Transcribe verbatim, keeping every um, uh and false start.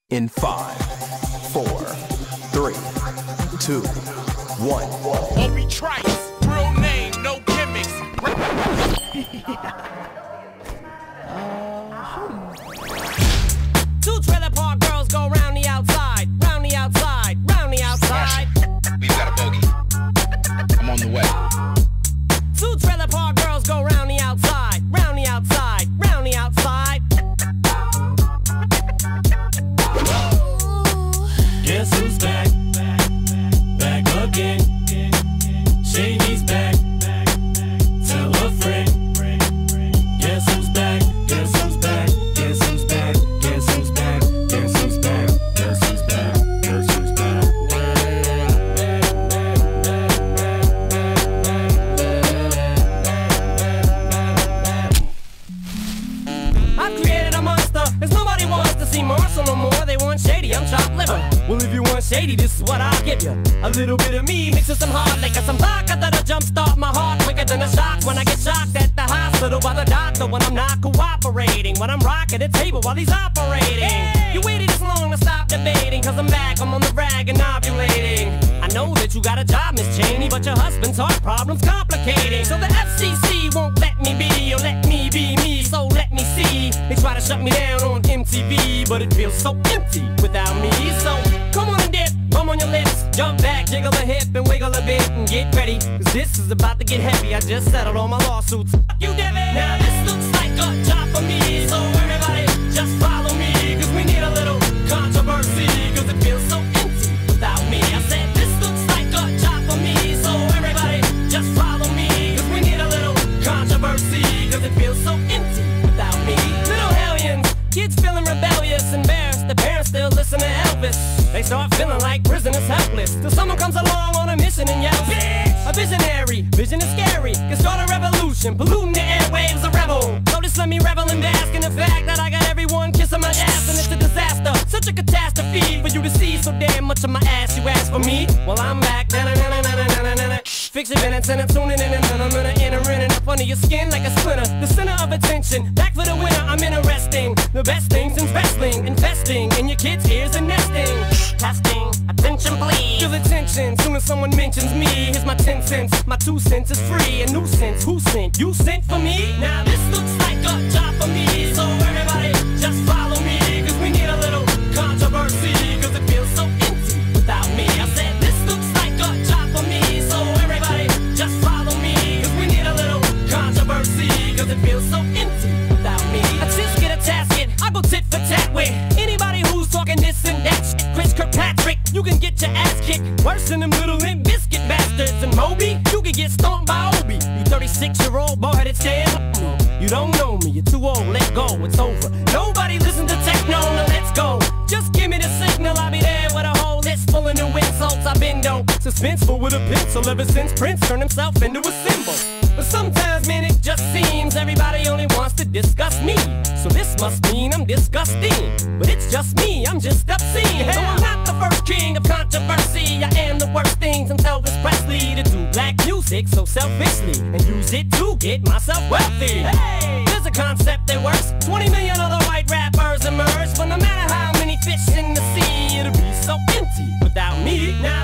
In five, four, three, two, one. Obi Trice, real name, no gimmicks. Two trailer park girls go round the outside, round the outside, round the outside. We've got a bogey. I'm on the way. Two trailer park girls go round the outside, round the outside, round the outside. Guess who's back? Back again. Shady's back. Tell a friend. Guess who's back? Guess who's back? Guess who's back? Guess who's back? Guess who's back? Guess who's back? Guess who's back? I've created a monster, cause nobody wants to see Marshall no more. They want Shady, I'm chopped liver. Well, if you want Shady, this is what I'll give you. A little bit of me mixed with some hard liquor, some vodka that'll jumpstart my heart quicker than a shock when I get shocked at the hospital by the doctor when I'm not cooperating. When I'm rocking the table while he's operating. Hey! You waited this long to stop debating, cause I'm back, I'm on the rag and ovulating. I know that you got a job, Miss Cheney, but your husband's heart problem's complicating. So the F C C won't let me be, or let me be me, so let me see. They try to shut me down on M T V, but it feels so empty without me. So come on and dip, bum on your lips, jump back, jiggle a hip and wiggle a bit and get ready, cause this is about to get heavy. I just settled all my lawsuits. Fuck you, Devin. Now this looks like a job for me, so everybody just follow me, cause we need a little controversy, cause it feels so empty without me. I said this looks like a job for me, so everybody just follow me, cause we need a little controversy, cause it feels so empty without me. Little hellions, kids feeling rebellious, embarrassed, the parents still listen to Elvis. They start feeling like prisoners helpless, till someone comes along on a mission and yells, bitch! A visionary, vision is scary, can start a revolution, polluting the airwaves, a rebel. So just let me revel and bask in the fact that I got everyone kissing my ass, and it's a disaster, such a catastrophe for you to see so damn much of my ass. You ask for me, well I'm back. Fix your minutes and I'm tuning in, and then I'm gonna enter in and up under your skin like a splinter. The center of attention, back for the winner. I'm interesting, the best things in wrestling, investing in your kids' ears and nesting. Testing, attention please. Feel attention, soon as someone mentions me. Here's my ten cents, my two cents is free. A nuisance, who sent? You sent for me? Now this looks like a job for me, so everybody just follow me, cause we need a little controversy, cause it feels so empty without me. I said this looks like a job for me, so everybody just follow me, cause we need a little controversy, cause it feels so empty without me. I just get a tasket, I go tit for tat with anybody who's talking this and that shit. Chris Kirkpatrick, you can get your ass kicked worse than them little Limp Bizkit bastards. And Moby, you can get stomped by Obi. You thirty-six year old boy that stand up. You don't know me, you're too old, let go, it's over. Nobody listen to techno, now let's go. Just give me the signal, I'll be there with a whole list full of new insults. I've been dope, suspenseful with a pencil ever since Prince turned himself into a symbol. But sometimes, man, it just seems everybody only wants to discuss me. So this must mean I'm disgusting. But it's just me, I'm just obscene. So I'm not the first king of controversy. I am the worst things from Elvis Presley to do black music so selfishly and use it to get myself wealthy. Hey, there's a concept that works. twenty million other white rappers emerge, but no matter how many fish in the sea, it'll be so empty without me. Now